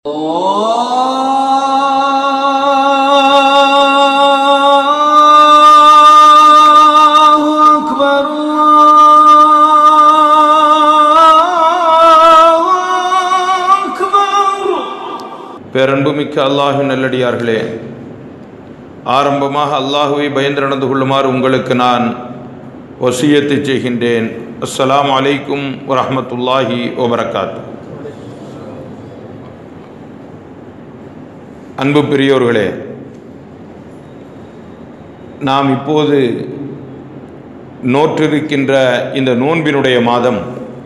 பேரன்புமிக்க அல்லாஹ்வின் நல்லடியார்களே, ஆரம்பமாக அல்லாஹுவை பயந்து நடந்து கொள்ளுமாறு உங்களுக்கு நான் வசியத்தை செய்கின்றேன். அஸ்ஸலாமு அலைக்கும் வரஹ்மத்துல்லாஹி வபரகாத்துஹு. அன்பு பெரியோர்களே, நாம் இப்போது நோற்றிருக்கின்ற இந்த நோன்பினுடைய மாதம்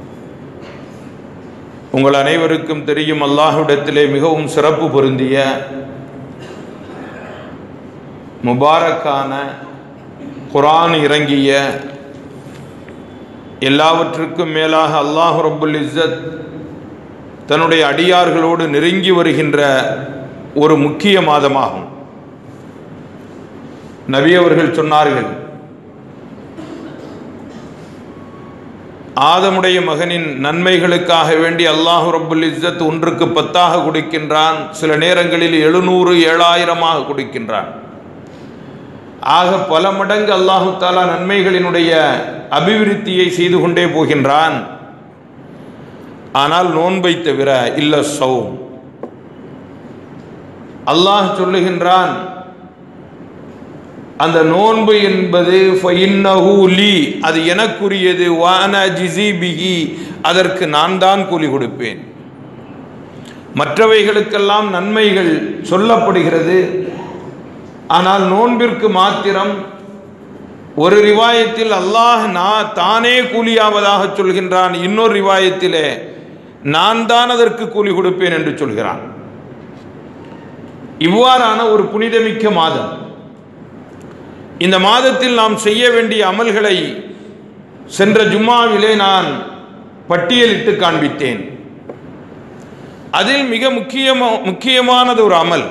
உங்கள் அனைவருக்கும் தெரியும், அல்லாஹ்விடத்திலே மிகவும் சிறப்பு பொருந்திய முபாரக்கான குர்ஆன் இறங்கிய, எல்லாவற்றுக்கும் மேலாக அல்லாஹ் ரப்புல் இஸ்ஸத் தன்னுடைய அடியார்களோடு நெருங்கி வருகின்ற ஒரு முக்கிய மாதமாகும். நபி அவர்கள் சொன்னார்கள், ஆதமுடைய மகனின் நன்மைகளுக்காக வேண்டி அல்லாஹ் ரப்புல் இஸ்ஸத் ஒன்றுக்கு 10 கொடுக்கின்றான், சில நேரங்களில் 700 7000 கொடுக்கின்றான். ஆக பல மடங்கு அல்லாஹு தாலா நன்மைகளினுடைய அபிவிருத்தியை செய்து கொண்டே போகின்றான். ஆனால் நோன்பை தவிர இல்ல சௌம். அல்லாஹ் சொல்லுகின்றான், அந்த நோன்பு என்பது ஃபஇன்னஹு லீ, அது எனக்குரியது, வானா ஜிஸி பிஹி, அதற்கு நான் தான் கூலி கொடுப்பேன். மற்றவைகளுக்கெல்லாம் நன்மைகள் சொல்லப்படுகிறது, ஆனால் நோன்பிற்கு மாத்திரம் ஒரு ரிவாயத்தில் அல்லாஹ் தானே கூலியாவதாக சொல்கின்றான், இன்னொரு ரிவாயத்திலே நான் தான் அதற்கு கூலி கொடுப்பேன் என்று சொல்கிறான். இவ்வாறான ஒரு புனிதமிக்க மாதம். இந்த மாதத்தில் நாம் செய்ய வேண்டிய அமல்களை சென்ற ஜும்மாவிலே நான் பட்டியலிட்டு காண்பித்தேன். அதில் மிக முக்கியமானது ஒரு அமல்,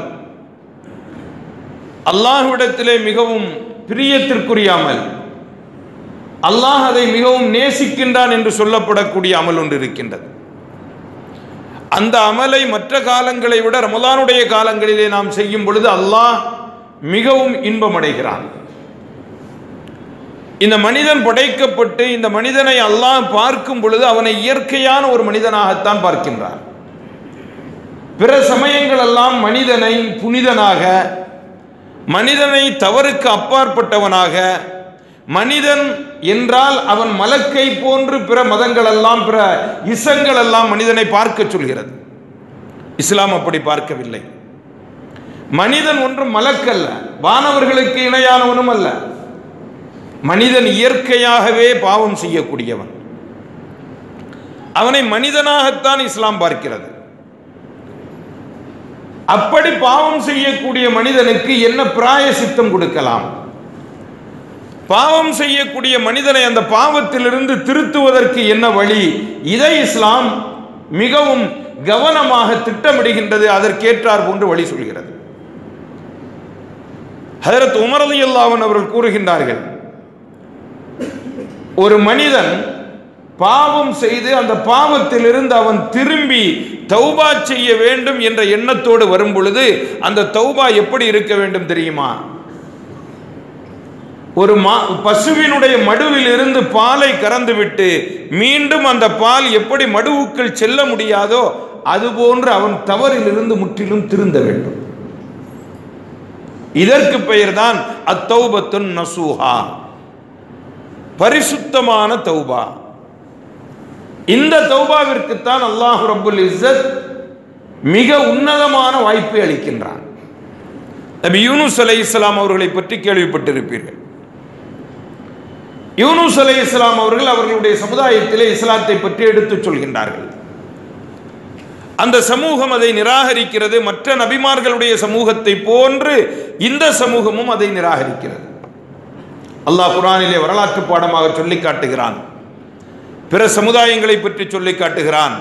அல்லாஹ்விடத்திலே மிகவும் பிரியத்திற்குரிய அமல், அல்லாஹ் அதை மிகவும் நேசிக்கின்றான் என்று சொல்லப்படக்கூடிய அமல் ஒன்று இருக்கின்றது. அந்த அமலை மற்ற காலங்களை விட ரமலானுடைய காலங்களிலே நாம் செய்யும் பொழுது அல்லாஹ் மிகவும் இன்பமடைகிறான். இந்த மனிதன் படைக்கப்பட்டு இந்த மனிதனை அல்லாஹ் பார்க்கும் பொழுது அவனை இயற்கையான ஒரு மனிதனாகத்தான் பார்க்கின்றான். பிற சமயங்கள் எல்லாம் மனிதனை புனிதனாக, மனிதனை தவறுக்கு அப்பாற்பட்டவனாக, மனிதன் என்றால் அவன் மலக்கை போன்று பிற மதங்கள் எல்லாம், பிற இசங்கள் எல்லாம் மனிதனை பார்க்க சொல்கிறது. இஸ்லாம் அப்படி பார்க்கவில்லை. மனிதன் ஒன்றும் மலக்கல்ல, வானவர்களுக்கு இணையானவனும் அல்ல. மனிதன் இயற்கையாகவே பாவம் செய்யக்கூடியவன். அவனை மனிதனாகத்தான் இஸ்லாம் பார்க்கிறது. அப்படி பாவம் செய்யக்கூடிய மனிதனுக்கு என்ன பிராயசித்தம் கொடுக்கலாம்? பாவம் செய்யக்கூடிய மனிதனை அந்த பாவத்திலிருந்து திருத்துவதற்கு என்ன வழி? இதை இஸ்லாம் மிகவும் கவனமாக திட்டமிடுகின்றது. அதற்கேற்றார் போன்று வழி சொல்கிறது. ஹஜ்ரத் உமர் ரலியல்லாஹு அன்ஹு அவர்கள் கூறுகின்றார்கள், ஒரு மனிதன் பாவம் செய்து அந்த பாவத்திலிருந்து அவன் திரும்பி தௌபா செய்ய வேண்டும் என்ற எண்ணத்தோடு வரும் பொழுது அந்த தௌபா எப்படி இருக்க வேண்டும் தெரியுமா? ஒரு பசுவினுடைய மடுவில் இருந்து பாலை கறந்துவிட்டு மீண்டும் அந்த பால் எப்படி மடுவுக்குள் செல்ல முடியாதோ அதுபோன்று அவன் தவறிலிருந்து முற்றிலும் திருந்த வேண்டும். இதற்கு பெயர்தான் அத்தௌபத்துன் நசூஹா, பரிசுத்தமான தௌபா. இந்த தௌபாவிற்குத்தான் அல்லாஹ் ரப்புல் இஸ்ஸத் மிக உன்னதமான வாய்ப்பை அளிக்கின்றான். நபி யூனுஸ் அலைஹிஸ்ஸலாம் அவர்களை பற்றி கேள்விப்பட்டிருப்பீர்கள். யூனுஸ் அலைஹிஸ்ஸலாம் அவர்கள் அவர்களுடைய சமுதாயத்திலே இஸ்லாத்தை பற்றி எடுத்துச் சொல்கின்றார்கள். அந்த சமூகம் அதை நிராகரிக்கிறது. மற்ற நபிமார்களுடைய சமூகத்தை போன்று இந்த சமூகமும் அதை நிராகரிக்கிறது. அல்லாஹ் குர்ஆனிலே வரலாற்று பாடமாக சொல்லி காட்டுகிறான். பிற சமுதாயங்களை பற்றி சொல்லி காட்டுகிறான்.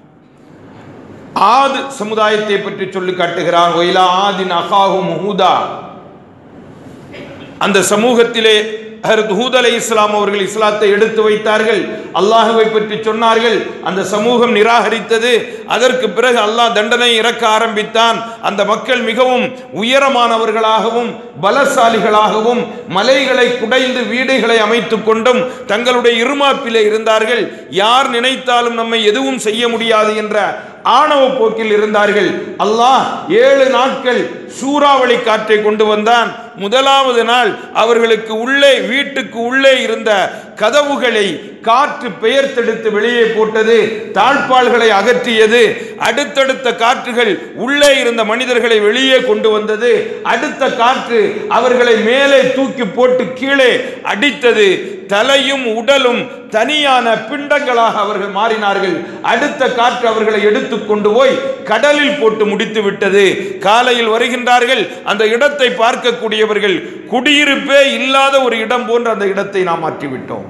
ஆத் சமுதாயத்தை பற்றி சொல்லி காட்டுகிறான். ஒயிலா ஆதின் அகாஹும் ஹூதா, அந்த சமூகத்திலே ஹஜ்ரத் ஹூத் அலைஹிஸ்ஸலாம் அவர்கள் இஸ்லாத்தை எடுத்து வைத்தார்கள், அல்லாஹ்வை பற்றி சொன்னார்கள், அந்த சமூகம் நிராகரித்தது. அதற்கு பிறகு அல்லாஹ் தண்டனை இறக்க ஆரம்பித்தான். அந்த மக்கள் மிகவும் உயரமானவர்களாகவும் பலசாலிகளாகவும் மலைகளை குடைந்து வீடுகளை அமைத்துக் கொண்டும் தங்களுடைய இருமாப்பிலே இருந்தார்கள். யார் நினைத்தாலும் நம்மை எதுவும் செய்ய முடியாது என்ற ஆணவ போக்கில் இருந்தார்கள். அல்லாஹ் 7 நாட்கள் சூறாவளி காற்றை கொண்டு வந்தான். முதலாவது நாள் அவர்களுக்கு உள்ளே, வீட்டுக்கு உள்ளே இருந்த கதவுகளை காற்று பெயர்த்தெடுத்து வெளியே போட்டது, தாழ்பால்களை அகற்றியது. அடுத்தடுத்த காற்றுகள் உள்ளே இருந்த மனிதர்களை வெளியே கொண்டு வந்தது. அடுத்த காற்று அவர்களை மேலே தூக்கி போட்டு கீழே அடித்தது. தலையும் உடலும் தனியான பிண்டங்களாக அவர்கள் மாறினார்கள். அடுத்த காற்று அவர்களை எடுத்துக் கொண்டு போய் கடலில் போட்டு முடித்து விட்டது. காலையில் வருகின்றார்கள், அந்த இடத்தை பார்க்கக்கூடியவர்கள் குடியிருப்பே இல்லாத ஒரு இடம் போன்ற அந்த இடத்தை நாம் மாற்றிவிட்டோம்.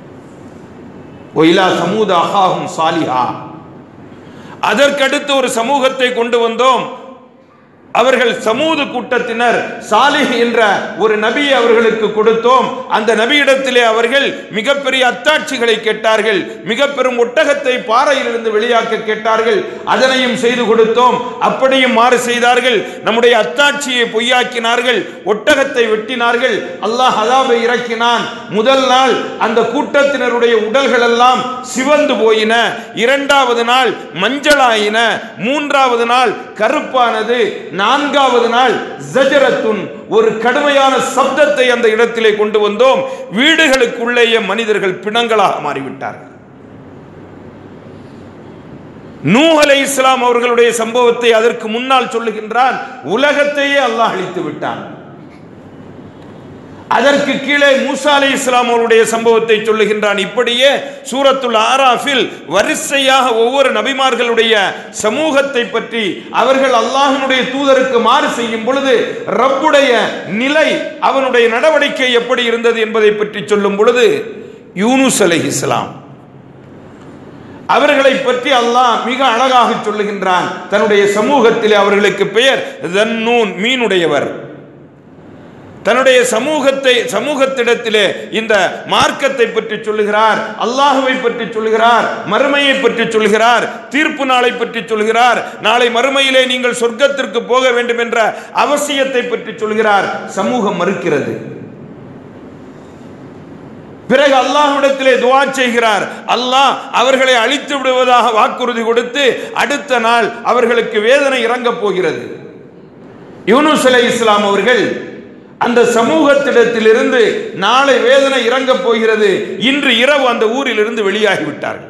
ஒயிலா சமூத அஹாஹும் சாலிஹா, அதற்கடுத்து ஒரு சமூகத்தை கொண்டு வந்தோம். அவர்கள் சமூது கூட்டத்தினர் சாலிஹ் என்ற ஒரு நபியை அவர்களுக்கு கொடுத்தோம். அந்த நபியிடத்திலே அவர்கள் மிகப்பெரிய அத்தாட்சிகளை கேட்டார்கள். மிக பெரும் ஒட்டகத்தை பாறையிலிருந்து வெளியாக்க கேட்டார்கள். அதனையும் செய்து கொடுத்தோம். அப்படியும் மாறு செய்தார்கள். நம்முடைய அத்தாட்சியை பொய்யாக்கினார்கள். ஒட்டகத்தை வெட்டினார்கள். அல்லாஹ் அதாபை இறக்கினான். முதல் நாள் அந்த கூட்டத்தினருடைய உடல்கள் எல்லாம் சிவந்து போயின. 2வது நாள் மஞ்சளாயின. 3வது நாள் கருப்பானது. 4வது நாள் ஜஜரத்துன், ஒரு கடுமையான சப்தத்தை அந்த இடத்திலே கொண்டு வந்தோம். வீடுகளுக்குள்ளேயே மனிதர்கள் பிணங்களாக மாறிவிட்டார்கள். நூஹ் அலைஹிஸ்ஸலாம் அவர்களுடைய சம்பவத்தை அதற்கு முன்னால் சொல்லுகின்றான். உலகத்தையே அல்லாஹ் அழித்து விட்டான். அதற்கு கீழே மூசா அலைஹிஸ்ஸலாம் அவருடைய சம்பவத்தை சொல்லுகின்றான். இப்படியே சூரத்துல் ஆராஃபில் வரிசையாக ஒவ்வொரு நபிமார்களுடைய சமூகத்தை பற்றி, அவர்கள் அல்லாஹ்வுடைய தூதருக்கு மாறு செய்யும் பொழுது ரப்புடைய நிலை, அவனுடைய நடவடிக்கை எப்படி இருந்தது என்பதை பற்றி சொல்லும் பொழுது யூனுஸ் அலைஹிஸ்ஸலாம் அவர்களை பற்றி அல்லாஹ் மிக அழகாக சொல்லுகின்றான். தன்னுடைய சமூகத்திலே அவர்களுக்கு பெயர் தன்னூன், மீனுடையவர். தன்னுடைய சமூகத்திடத்திலே இந்த மார்க்கத்தை பற்றி சொல்லுகிறார், அல்லாஹ்வை பற்றி சொல்லுகிறார், மறுமையை பற்றி சொல்லுகிறார், தீர்ப்பு நாளை பற்றி சொல்லுகிறார், நாளை மறுமையிலே நீங்கள் சொர்க்கத்திற்கு போக வேண்டும் என்ற அவசியத்தை பற்றி சொல்கிறார். சமூகம் மறுக்கிறது. பிறகு அல்லாஹ்விடத்திலே துஆ செய்கிறார். அல்லாஹ் அவர்களை அழித்து விடுவதாக வாக்குறுதி கொடுத்து அடுத்த நாள் அவர்களுக்கு வேதனை இறங்கப் போகிறது. யூனுஸ் அலைஹிஸ்ஸலாம் அவர்கள் அந்த சமூகத்திடத்திலிருந்து நாளை வேதனை இறங்கப் போகிறது, இன்று இரவு அந்த ஊரிலிருந்து வெளியாகிவிட்டார்கள்.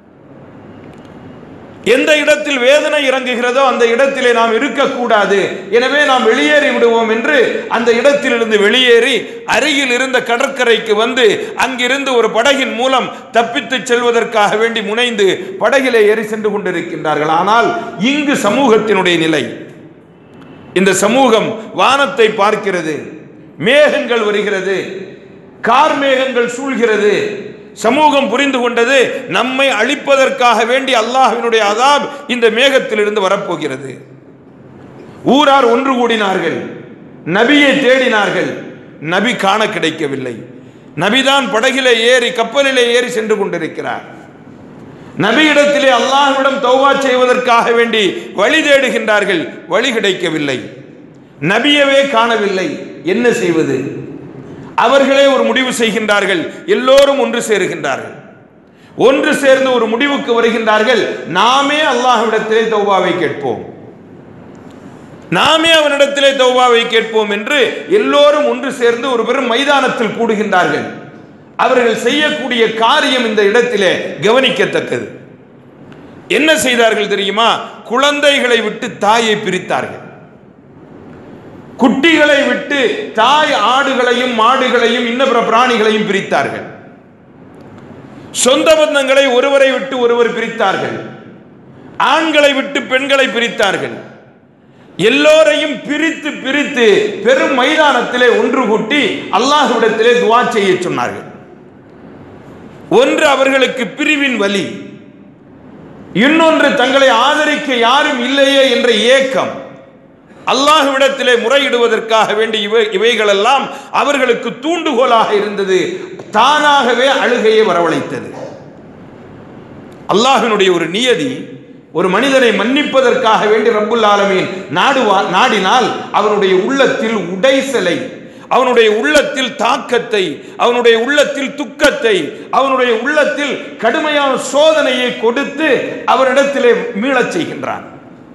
எந்த இடத்தில் வேதனை இறங்குகிறதோ அந்த இடத்திலே நாம் இருக்கக்கூடாது, எனவே நாம் வெளியேறி விடுவோம் என்று அந்த இடத்திலிருந்து வெளியேறி அருகில் இருந்த கடற்கரைக்கு வந்து அங்கிருந்து ஒரு படகின் மூலம் தப்பித்து செல்வதற்காக வேண்டி முனைந்து படகிலே ஏறி சென்று கொண்டிருக்கின்றார்கள். ஆனால் இங்கு சமூகத்தினுடைய நிலை, இந்த சமூகம் வானத்தை பார்க்கிறது, மேகங்கள் வருகிறது, கார் மேகங்கள் சூழ்கிறது. சமூகம் புரிந்து கொண்டது, நம்மை அழிப்பதற்காக வேண்டி அல்லாஹ்வினுடைய அதாப் இந்த மேகத்திலிருந்து வரப்போகிறது. ஊரார் ஒன்று கூடினார்கள், நபியை தேடினார்கள். நபி காண கிடைக்கவில்லை. நபிதான் படகிலே ஏறி, கப்பலிலே ஏறி சென்று கொண்டிருக்கிறார். நபியிடத்திலே அல்லாஹ்விடம் தௌபா செய்வதற்காக வேண்டி வழி தேடுகின்றார்கள், வழி கிடைக்கவில்லை. நபியவே காணவில்லை. என்ன செய்வது? அவர்களே ஒரு முடிவு செய்கின்றார்கள். எல்லோரும் ஒன்று சேருகின்றார்கள். ஒன்று சேர்ந்து ஒரு முடிவுக்கு வருகின்றார்கள். நாமே அல்லாஹ்விடத்திலே தௌபாவை கேட்போம், நாமே அவனிடத்திலே தௌபாவை கேட்போம் என்று எல்லோரும் ஒன்று சேர்ந்து ஒரு பெரும் மைதானத்தில் கூடுகின்றார்கள். அவர்கள் செய்யக்கூடிய காரியம் இந்த இடத்திலே கவனிக்கத்தக்கது. என்ன செய்தார்கள் தெரியுமா? குழந்தைகளை விட்டு தாயை பிரித்தார்கள். குட்டிகளை விட்டு தாய் ஆடுகளையும் மாடுகளையும் இன்ன பிற பிராணிகளையும் பிரித்தார்கள். சொந்த பந்தங்களை ஒருவரை விட்டு ஒருவர் பிரித்தார்கள். ஆண்களை விட்டு பெண்களை பிரித்தார்கள். எல்லோரையும் பிரித்து பிரித்து பெரும் மைதானத்திலே ஒன்று கூட்டி அல்லாஹ்விடத்திலே துஆ செய்ய சொன்னார்கள். ஒன்று அவர்களுக்கு பிரிவின் வலி, இன்னொன்று தங்களை ஆதரிக்க யாரும் இல்லையே என்ற ஏக்கம். அல்லாஹ்விடத்திலே முறையிடுவதற்காக வேண்டி இவைகளெல்லாம் அவர்களுக்கு தூண்டுகோலாக இருந்தது. தானாகவே அழுகையை வரவழைத்தது. அல்லாஹ்வினுடைய ஒரு நியதி, ஒரு மனிதனை மன்னிப்பதற்காக வேண்டி ரப்புல் ஆலமீன் நாடினால் அவனுடைய உள்ளத்தில் உடைசலை, அவனுடைய உள்ளத்தில் தாக்கத்தை, அவனுடைய உள்ளத்தில் துக்கத்தை, அவனுடைய உள்ளத்தில் கடுமையான சோதனையை கொடுத்து அவரிடத்திலே மீளச் செய்கின்றான்.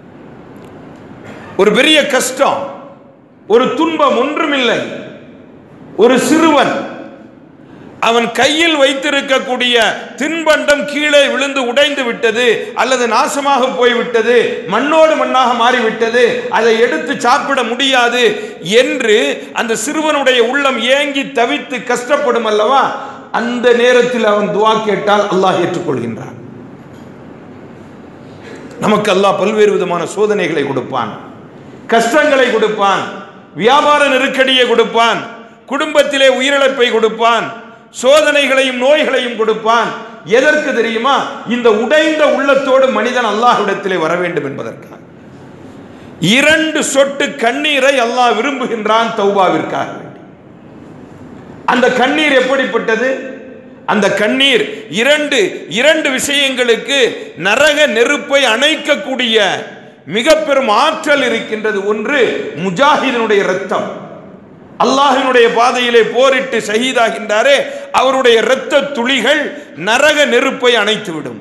ஒரு பெரிய கஷ்டம், ஒரு துன்பம் ஒன்றுமில்லை. ஒரு சிறுவன் அவன் கையில் வைத்திருக்கக்கூடிய தின்பண்டம் கீழே விழுந்து உடைந்து விட்டது அல்லது நாசமாக போய்விட்டது, மண்ணோடு மண்ணாக மாறிவிட்டது, அதை எடுத்து சாப்பிட முடியாது என்று அந்த சிறுவனுடைய உள்ளம் ஏங்கி தவித்து கஷ்டப்படும் அல்லவா? அந்த நேரத்தில் அவன் துஆ கேட்டால் அல்லாஹ் ஏற்றுக்கொள்கின்றான். நமக்கு அல்லாஹ் பல்வேறு விதமான சோதனைகளை கொடுப்பான், கஷ்டங்களை கொடுப்பான், வியாபார நெருக்கடியை கொடுப்பான், குடும்பத்திலே உயிரிழப்பை கொடுப்பான், சோதனைகளையும் நோய்களையும் கொடுப்பான். எதற்கு தெரியுமா? இந்த உடைந்த உள்ளத்தோடு மனிதன் அல்லாஹ்விடத்திலே வர வேண்டும் என்பதற்காக. 2 சொட்டு கண்ணீரை அல்லாஹ் விரும்புகின்றான் தௌபாவிற்காக வேண்டி. அந்த கண்ணீர் எப்படிப்பட்டது? அந்த கண்ணீர் இரண்டு விஷயங்களுக்கு நரக நெருப்பை அணைக்கக்கூடிய மிக பெரும் ஆற்றல் இருக்கின்றது. ஒன்று, முஜாஹிதினுடைய இரத்தம். அல்லாஹ்வினுடைய பாதையிலே போரிட்டு ஷஹீதாகின்றாரே, அவருடைய இரத்த துளிகள் நரக நெருப்பை அணைத்துவிடும்.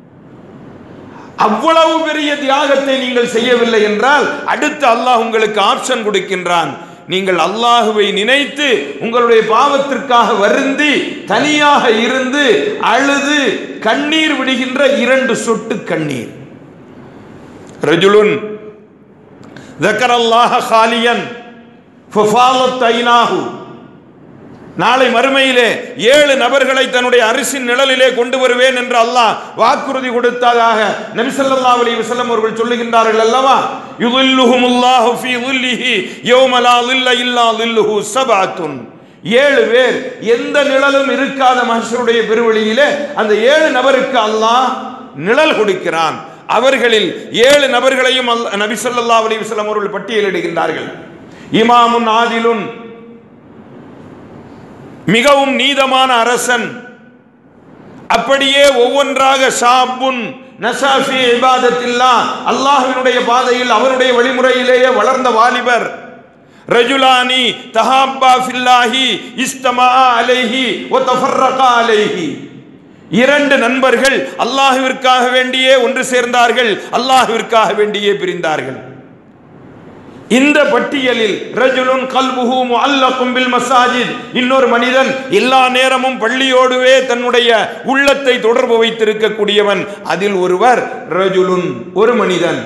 அவ்வளவு பெரிய தியாகத்தை நீங்கள் செய்யவில்லை என்றால் அடுத்து அல்லாஹ் உங்களுக்கு ஆப்ஷன் கொடுக்கின்றான். நீங்கள் அல்லாஹுவை நினைத்து உங்களுடைய பாவத்திற்காக வருந்தி தனியாக இருந்து அழுது கண்ணீர் விடுகின்ற 2 சொட்டு கண்ணீர். ரஜுலுன் ذكرல்லாஹ خاليا ففاضت عيناه. நாளை மறுமையிலே 7 நபர்களை தன்னுடைய அரிசின் நிழலிலே கொண்டு வருவேன் என்று அல்லாஹ் வாக்குறுதி கொடுத்ததாக நபி ஸல்லல்லாஹு அலைஹி வஸல்லம் அவர்கள் சொல்லுகின்றார்கள் அல்லவா? யுதில்லுஹுமுல்லாஹு ஃபீ ظில்லிஹி யௌம லா ظில்ல இல்லா ظில்லுஹு சபஅத்துன். 7 பேர் எந்த நிழலும் இருக்காத மஹ்ஷருடைய பெருவெளியிலே அந்த 7 நபருக்கு அல்லாஹ் நிழல் கொடுக்கிறான். அவர்களில் 7 நபர்களையும் நபி ஸல்லல்லாஹு அலைஹி வஸல்லம் அவர்கள் பட்டியலிடுகின்றார்கள். இமாமுன் ஆதிலுன், மிகவும் நீதமான அரசன். அப்படியே ஒவ்வொன்றாக ஷாபுன் நஷாஃபி இபாதத்தில்லாஹ், அல்லாஹ்வினுடைய பாதையில் அவருடைய வழிமுறையிலேயே வளர்ந்த வாலிபர். ரஜுலானி தஹாப்பா ஃபில்லாஹி இஸ்தமா அலைஹி வ தஃபர்ரகா அலைஹி. 2 நண்பர்கள் அல்லாஹ்விற்காக வேண்டியே ஒன்று சேர்ந்தார்கள், அல்லாஹ்விற்காக வேண்டியே பிரிந்தார்கள். இந்த பட்டியலில் ரஜுலுன் கல்புஹு முஅல்லகும் பில் மசாஜித், இன்னொரு மனிதன் எல்லா நேரமும் பள்ளியோடுவே தன்னுடைய உள்ளத்தை தொடர்பு வைத்திருக்கக்கூடியவன். அதில் ஒருவர் ரஜுலுன், ஒரு மனிதன்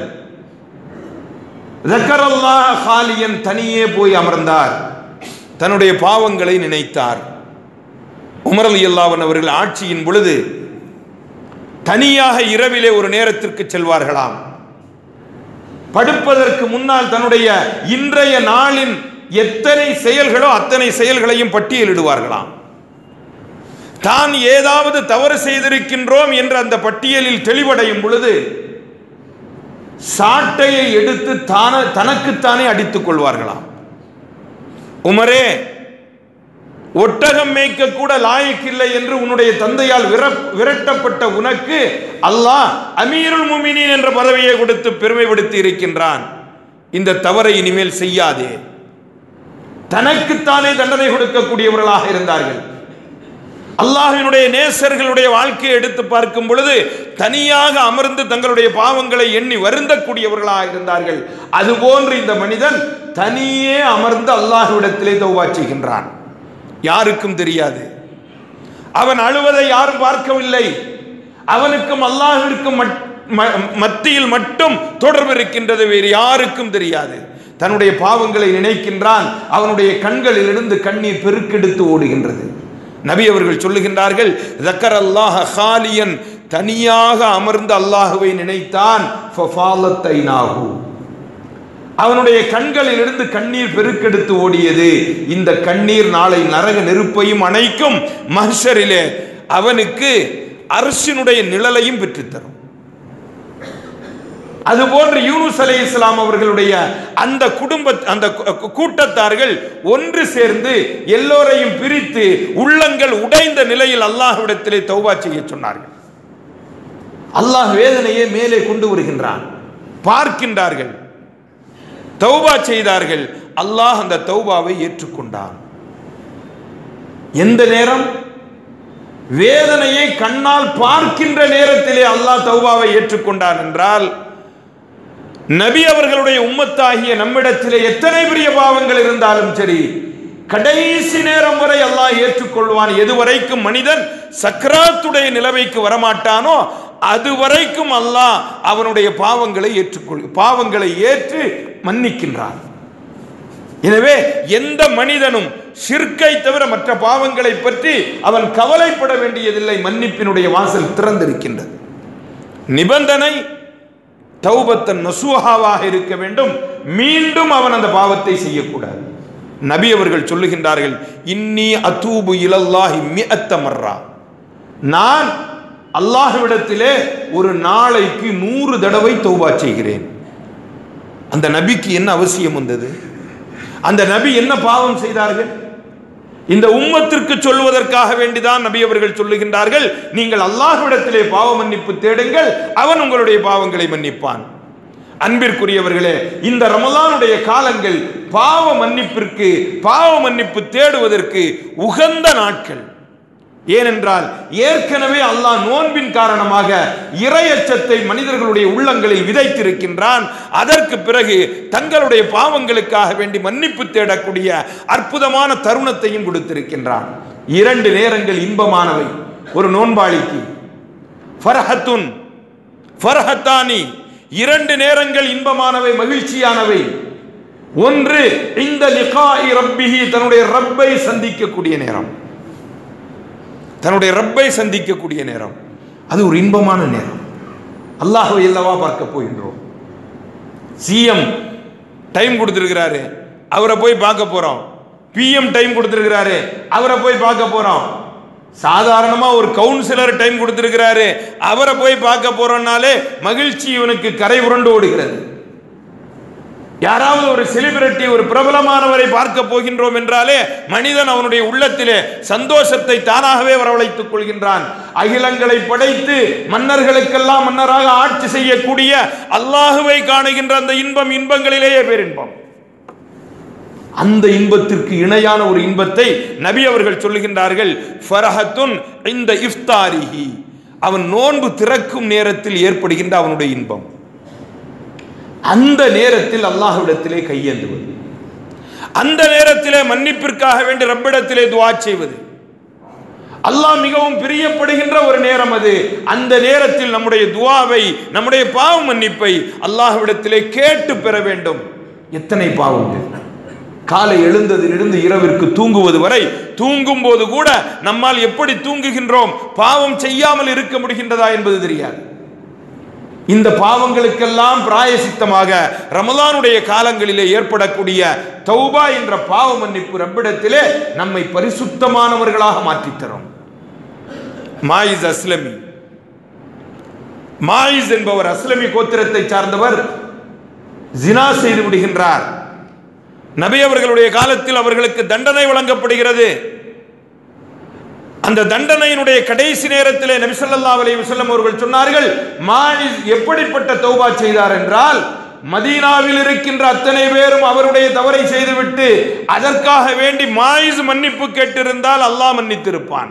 ذكرல்லாஹ خاليا, தனியே போய் அமர்ந்தார், தன்னுடைய பாவங்களை நினைத்தார். உமர் ரலியல்லாஹு அன்ஹு அவர்கள் ஆட்சியின் பொழுது தனியாக இரவிலே ஒரு நேரத்திற்கு செல்வார்களாம். படுப்பதற்கு முன்னால் தன்னுடைய இன்றைய நாளின் எத்தனை செயல்களோ அத்தனை செயல்களையும் பட்டியலிடுவார்களாம். தான் ஏதாவது தவறு செய்திருக்கின்றோம் என்ற அந்த பட்டியலில் தெளிவடையும் பொழுது சாட்டையை எடுத்து தனக்குத்தானே அடித்துக் கொள்வார்களாம். உமரே, ஒட்டகம் மேய்க்க கூட லாயக்கில்லை என்று உன்னுடைய தந்தையால் விரட்டப்பட்ட உனக்கு அல்லாஹ் அமீருல் முஃமினீன் என்ற பதவியை கொடுத்து பெருமைப்படுத்தி இருக்கின்றான். இந்த தவறை இனிமேல் செய்யாதே. தனக்குத்தானே தண்டனை கொடுக்கக்கூடியவர்களாக இருந்தார்கள். அல்லாஹ்வினுடைய நேசர்களுடைய வாழ்க்கையை எடுத்து பார்க்கும் பொழுது தனியாக அமர்ந்து தங்களுடைய பாவங்களை எண்ணி வருந்தக்கூடியவர்களாக இருந்தார்கள். அதுபோன்று இந்த மனிதன் தனியே அமர்ந்து அல்லாஹ்விடத்திலே தௌபா செய்கின்றான். யாருக்கும் தெரியாது. அவன் அழுவதை யாரும் பார்க்கவில்லை. அவனுக்கும் அல்லாஹ்விற்கும் மத்தியில் மட்டும் தொடர்பு இருக்கின்றது, வேறு யாருக்கும் தெரியாது. தன்னுடைய பாவங்களை நினைக்கின்றான். அவனுடைய கண்களில் இருந்து கண்ணீர் பெருக்கெடுத்து ஓடுகின்றது. நபி அவர்கள் சொல்லுகின்றார்கள், ذكرல்லாஹ خاليا, தனியாக அமர்ந்து அல்லாஹ்வை நினைத்தான். ففاضت عيناه, அவனுடைய கண்களில் இருந்து கண்ணீர் பெருக்கெடுத்து ஓடியது. இந்த கண்ணீர் நாளை நரக நெருப்பையும் அணைக்கும், மஹ்ஷரிலே அவனுக்கு அர்ஷினுடைய நிழலையும் பெற்றுத்தரும். அதுபோன்று யூனுஸ் அலைஹிஸ்ஸலாம் அவர்களுடைய அந்த அந்த கூட்டத்தார்கள் ஒன்று சேர்ந்து எல்லோரையும் பிரித்து உள்ளங்கள் உடைந்த நிலையில் அல்லாஹ்விடத்திலே தௌபா செய்ய சொன்னார்கள். அல்லாஹ் வேதனையை மேலே கொண்டு வருகின்றான், பார்க்கின்றார்கள், தௌபா செய்தார்கள். அல்லாஹ் அந்த தௌபாவை ஏற்றுக்கொண்டான். எந்த நேரம்? வேதனையை கண்ணால் பார்க்கின்ற நேரத்திலே அல்லாஹ் தௌபாவை ஏற்றுக்கொண்டான் என்றால், நபி அவர்களுடைய உம்மத்தாகிய நம்மிடத்திலே எத்தனை பெரிய பாவங்கள் இருந்தாலும் சரி, கடைசி நேரம் வரை அல்லாஹ் ஏற்றுக்கொள்வான். எதுவரைக்கும் மனிதன் சக்ராத்துடைய நிலைமைக்கு வரமாட்டானோ அதுவரைக்கும் அல்லாஹ் அவனுடைய பாவங்களை ஏற்று மன்னிக்கின்றான். எனவே எந்த மனிதனும் ஷிர்கை தவிர மற்ற பாவங்களை பற்றி அவன் கவலைப்பட வேண்டியதில்லை. மன்னிப்பினுடைய வாசல் திறந்திருக்கின்றது. நிபந்தனை தௌபத்தன் நசூஹாவாக இருக்க வேண்டும். மீண்டும் அவன் அந்த பாவத்தை செய்யக்கூடாது. நபி அவர்கள் சொல்லுகின்றார்கள், இன்னி அதூபு இலல்லாஹி மிஅத்த மர்ரா, நான் அல்லாஹ்விடத்திலே ஒரு நாளைக்கு 100 தடவை தௌபா செய்கிறேன். அந்த நபிக்கு என்ன அவசியம் வந்தது? அந்த நபி என்ன பாவம் செய்தார்கள்? இந்த உம்மத்திற்கு சொல்வதற்காக வேண்டிதான் நபி அவர்கள் சொல்லுகின்றார்கள், நீங்கள் அல்லாஹ்விடத்திலே பாவ மன்னிப்பு தேடுங்கள், அவன் உங்களுடைய பாவங்களை மன்னிப்பான். அன்பிற்குரியவர்களே, இந்த ரமலானுடைய காலங்கள் பாவ மன்னிப்பு தேடுவதற்கு உகந்த நாட்கள். ஏனென்றால் ஏற்கனவே அல்லாஹ் நோன்பின் காரணமாக இறையச்சத்தை மனிதர்களுடைய உள்ளங்களில் விதைத்திருக்கின்றான். அதற்கு பிறகு தங்களுடைய பாவங்களுக்காக வேண்டி மன்னிப்பு தேடக்கூடிய அற்புதமான தருணத்தையும் கொடுத்திருக்கின்றான். 2 நேரங்கள் இன்பமானவை ஒரு நோன்பாளிக்கு. ஃபர்ஹத்துன் ஃபர்ஹத்தானி, 2 நேரங்கள் இன்பமானவை, மகிழ்ச்சியானவை. ஒன்று இந்த லிகாஇ ரப்பிஹி, தன்னுடைய ரப்பை சந்திக்கக்கூடிய நேரம். தன்னுடைய ரப்பை சந்திக்கக்கூடிய நேரம் அது ஒரு இன்பமான நேரம். அல்லாஹ்வை அல்லவா பார்க்க போகின்றோம். சிஎம் டைம் கொடுத்திருக்கிறாரு, அவரை போய் பார்க்க போறோம். பிஎம் டைம் கொடுத்திருக்கிறாரு, அவரை போய் பார்க்க போறோம். சாதாரணமா ஒரு கவுன்சிலர் டைம் கொடுத்திருக்கிறாரு, அவரை போய் பார்க்க போறோம்னாலே மகிழ்ச்சி இவனுக்கு கரை உருண்டு ஓடுகிறது. யாராவது ஒரு செலிபிரிட்டி, ஒரு பிரபலமானவரை பார்க்க போகின்றோம் என்றாலே மனிதன் அவனுடைய உள்ளத்திலே சந்தோஷத்தை தானாகவே வரவழைத்துக் கொள்கின்றான். அகிலங்களை படைத்து மன்னர்களுக்கெல்லாம் மன்னராக ஆட்சி செய்யக்கூடிய அல்லாஹுவை காணுகின்ற அந்த இன்பங்களிலேயே பேரின்பம். அந்த இன்பத்திற்கு இணையான ஒரு இன்பத்தை நபி அவர்கள் சொல்லுகின்றார்கள், ஃபரஹத்துன் இந்த இஃப்தாரிஹி, அவன் நோன்பு திறக்கும் நேரத்தில் ஏற்படுகின்ற அவனுடைய இன்பம். அந்த நேரத்தில் அல்லாஹ்விடத்திலே கையேந்துவது, அந்த நேரத்திலே மன்னிப்பிற்காக வேண்டி ரப்பிடத்திலே துஆ செய்வது, அல்லாஹ் மிகவும் பிரியப்படுகின்ற ஒரு நேரம் அது. அந்த நேரத்தில் நம்முடைய துஆவை, நம்முடைய பாவ மன்னிப்பை அல்லாஹ்விடத்திலே கேட்டு பெற வேண்டும். எத்தனை பாவங்கள்! காலை எழுந்ததிலிருந்து இரவிற்கு தூங்குவது வரை, தூங்கும் போது கூட நம்மால் எப்படி தூங்குகின்றோம், பாவம் செய்யாமல் இருக்க முடிகின்றதா என்பது தெரியாது. இந்த பாவங்களுக்கெல்லாம் பிராயசித்தமாக ரமலானுடைய காலங்களிலே ஏற்படக்கூடிய தௌபா என்ற பாவ மன்னிப்பு ரப்பிடத்திலே நம்மை பரிசுத்தமானவர்களாக மாற்றித் தரும். மாயிஸ் அஸ்லமி, மாயிஸ் என்பவர் அஸ்லமி கோத்திரத்தை சார்ந்தவர், ஜினா செய்து விடுகின்றார். நபி அவர்களுடைய காலத்தில் அவர்களுக்கு தண்டனை வழங்கப்படுகிறது. அந்த தண்டனையினுடைய கடைசி நேரத்திலே நபி ஸல்லல்லாஹு அலைஹி வஸல்லம் அவர்கள் சொன்னார்கள், மாயிஸ் எப்படிப்பட்ட தௌபா செய்தார் என்றால், மதீனாவில் இருக்கின்ற அத்தனை பேரும் அவருடைய தவறை செய்துவிட்டு அதற்காக வேண்டி மாயிஸ் மன்னிப்பு கேட்டிருந்தால் அல்லாஹ் மன்னித்திருப்பான்.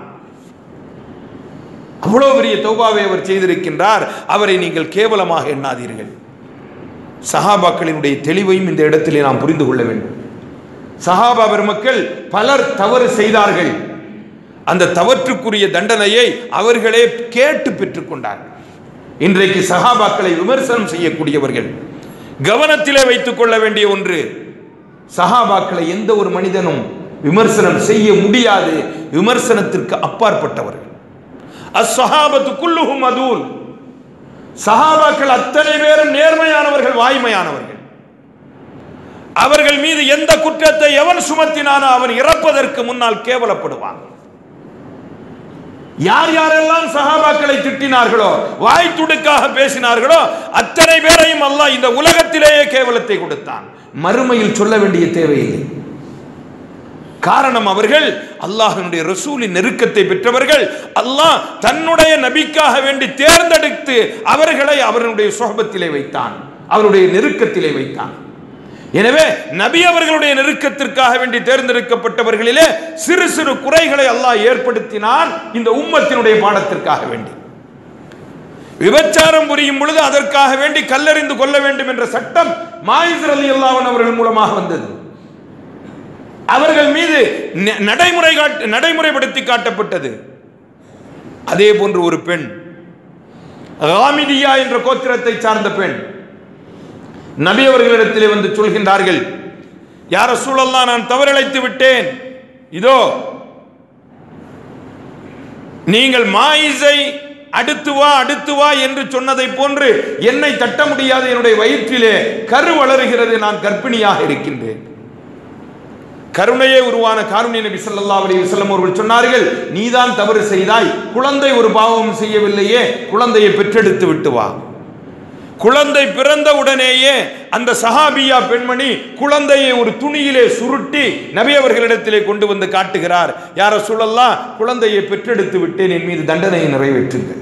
அவ்வளவு பெரிய தௌபாவை அவர் செய்திருக்கின்றார். அவரை நீங்கள் கேவலமாக எண்ணாதீர்கள். சஹாபாக்களினுடைய தெளிவையும் இந்த இடத்திலே நாம் புரிந்து கொள்ள வேண்டும். சஹாபா பெருமக்கள் பலர் தவறு செய்தார்கள். அந்த தவற்றுக்குரிய தண்டனையை அவர்களே கேட்டு பெற்றுக் கொண்டார்கள். இன்றைக்கு சஹாபாக்களை விமர்சனம் செய்யக்கூடியவர்கள் கவனத்திலே வைத்துக் கொள்ள வேண்டிய ஒன்று, சஹாபாக்களை எந்த ஒரு மனிதனும் விமர்சனம் செய்ய முடியாது. விமர்சனத்திற்கு அப்பாற்பட்டவர்கள். அஸ்ஸஹாபத்து குல்லுஹும் அதூல், சஹாபாக்கள் அத்தனை பேரும் நேர்மையானவர்கள், வாய்மையானவர்கள். அவர்கள் மீது எந்த குற்றத்தை எவன் சுமத்தினானோ அவன் இறப்பதற்கு முன்னால் கேவலப்படுவான். யார் யாரெல்லாம் சஹாபாக்களை திட்டினார்களோ, வாய் துடுக்காக பேசினார்களோ, அத்தனை பேரையும் அல்லாஹ் இந்த உலகத்திலேயே கேவலத்தை கொடுத்தான். மறுமையில் சொல்ல வேண்டிய தேவையில்லை. காரணம், அவர்கள் அல்லாஹ்வினுடைய ரசூலின் நெருக்கத்தை பெற்றவர்கள். அல்லாஹ் தன்னுடைய நபிக்காக வேண்டி தேர்ந்தெடுத்து அவர்களை அவர்களுடைய சுஹபத்திலே வைத்தான், அவருடைய நெருக்கத்திலே வைத்தான். எனவே நபி அவர்களுடைய நெருக்கத்திற்காக வேண்டி தேர்ந்தெடுக்கப்பட்டவர்களிலே சிறு சிறு குறைகளை அல்லாஹ் ஏற்படுத்தினான் இந்த உம்மத்தினுடைய பாடத்திற்காக வேண்டி. விபச்சாரம் புரியும் பொழுது அதற்காக வேண்டி கல்லெறிந்து கொள்ள வேண்டும் என்ற சட்டம் மாயிஸ் ரலியல்லாஹு அன்ஹு அவர்கள் மூலமாக வந்தது. அவர்கள் மீது நடைமுறைப்படுத்தி காட்டப்பட்டது. அதே போன்று ஒரு பெண், காமிதியா என்ற கோத்திரத்தை சார்ந்த பெண், நபி அவர்களிடத்திலே வந்து சொல்கின்றார்கள், யா ரசூலல்லாஹ், நான் தவறிழைத்து விட்டேன். இதோ நீங்கள் மாயிஸை அடுத்து வா என்று சொன்னதை போன்று என்னை தட்ட முடியாது, என்னுடைய வயிற்றிலே கரு வளருகிறது, நான் கர்ப்பிணியாக இருக்கின்றேன். கருணையே உருவான காருண்ய நபி ஸல்லல்லாஹு அலைஹி வஸல்லம் அவர்கள் சொன்னார்கள், நீதான் தவறு செய்தாய், குழந்தை ஒரு பாவம் செய்யவில்லையே, குழந்தையை பெற்றெடுத்து விட்டு வா. குழந்தை பிறந்த உடனேயே அந்த சஹாபியா பெண்மணி குழந்தையை ஒரு துணியிலே சுருட்டி நபி அவர்களிடத்திலே கொண்டு வந்து காட்டுகிறார், யா ரசூலல்லாஹ், குழந்தையை பெற்றெடுத்து விட்டேன், என் மீது தண்டனையை நிறைவேற்றுங்கள்.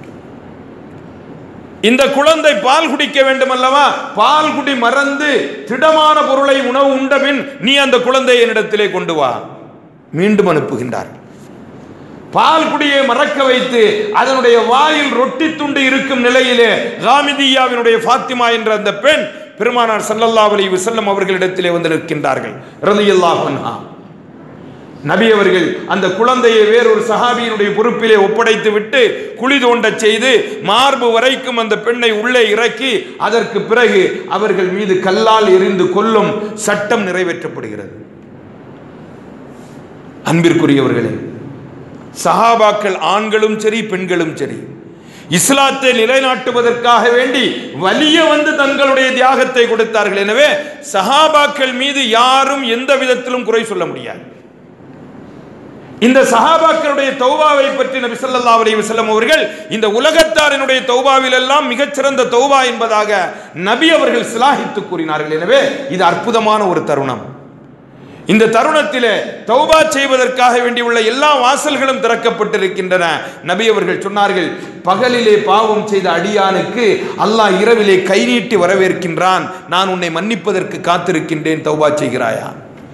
இந்த குழந்தை பால் குடிக்க வேண்டும் அல்லவா, பால் குடி மறந்து திடமான பொருளை உணவு உண்டபின் நீ அந்த குழந்தையை என்னிடத்திலே கொண்டு வா. மீண்டும் அனுப்புகின்றார். பால் குடியை மறக்க வைத்து அதனுடைய வாயில் ரொட்டி துண்டு இருக்கும் நிலையிலே காமிதியாவினுடைய ஃபாத்திமா என்ற அந்த பெண் பெருமானார் ஸல்லல்லாஹு அலைஹி வஸல்லம் அவர்களிடத்திலே வந்து நிற்கின்றார்கள் ரலியல்லாஹு அன்ஹா. நபி அவர்கள் அந்த குழந்தையை வேறொரு சஹாபியினுடைய பொறுப்பிலே ஒப்படைத்து விட்டு குழி தோண்டச் செய்து மார்பு வரைக்கும் அந்த பெண்ணை உள்ளே இறக்கி அதற்கு பிறகு அவர்கள் மீது கல்லால் எறிந்து கொல்லும் சட்டம் நிறைவேற்றப்படுகிறது. அன்பிற்குரியவர்களே, சஹாபாக்கள் ஆண்களும் சரி பெண்களும் சரி இஸ்லாத்தை நிலைநாட்டுவதற்காக வேண்டி வலிய வந்து தங்களுடைய தியாகத்தை கொடுத்தார்கள். எனவே சஹாபாக்கள் மீது யாரும் எந்த விதத்திலும் குறை சொல்ல முடியாது. இந்த சஹாபாக்களுடைய தௌபாவை பற்றி நபி ஸல்லல்லாஹு அலைஹி வஸல்லம் அவர்கள் இந்த உலகத்தாரினுடைய தௌபாவில் எல்லாம் மிகச்சிறந்த தௌபா என்பதாக நபி அவர்கள் சிலாகித்து கூறினார்கள். எனவே இது அற்புதமான ஒரு தருணம். இந்த தருணத்திலே தௌபா செய்வதற்காக வேண்டியுள்ள எல்லா வாசல்களும் திறக்கப்பட்டிருக்கின்றன. நபி அவர்கள் சொன்னார்கள், பகலிலே பாவம் செய்த அடியானுக்கு அல்லாஹ் இரவிலே கை நீட்டி வரவேற்கின்றான், நான் உன்னை மன்னிப்பதற்கு காத்திருக்கின்றேன், தௌபா செய்கிறாயா?